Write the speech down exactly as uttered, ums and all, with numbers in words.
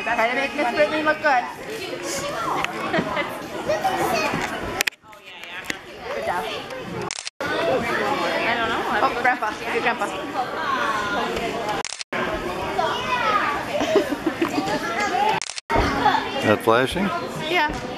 Try to make Miss Brittany look good. Good job. I don't know. Oh, Grandpa. Good Grandpa. That flashing? Yeah.